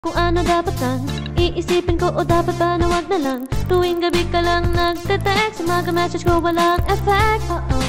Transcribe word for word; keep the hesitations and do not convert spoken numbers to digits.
Kung ano dapat lang iisipin ko o dapat ba na wag na lang. Tuwing gabi ka lang nagte-text, mag-message ko walang effect. Uh-oh.